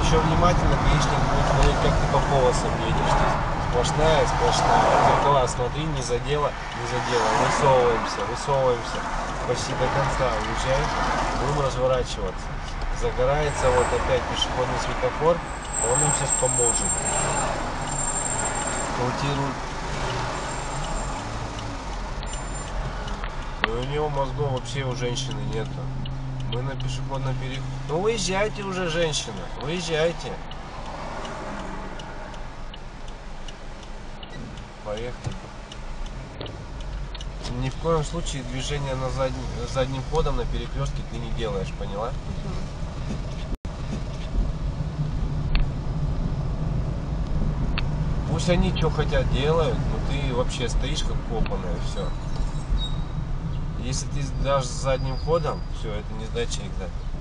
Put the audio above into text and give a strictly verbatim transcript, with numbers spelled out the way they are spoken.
еще внимательно, гаишник будет смотреть, как ты по полосам едешь. Сплошная, сплошная. Зеркала, смотри, не задела, не задела. Высовываемся, высовываемся. Почти до конца уезжаем. Будем разворачиваться. Загорается вот опять пешеходный светофор. Он нам сейчас поможет. Крути руль. И у него мозгов вообще у женщины нету. Мы на пешеходном переходе. Ну выезжайте уже, женщина, выезжайте. Поехали. Ни в коем случае движение на задним, задним ходом на перекрестке ты не делаешь, поняла? Угу. Пусть они что хотят делают, но ты вообще стоишь как копаная, все. Если ты дашь задним ходом, все, это не сдача экзамена.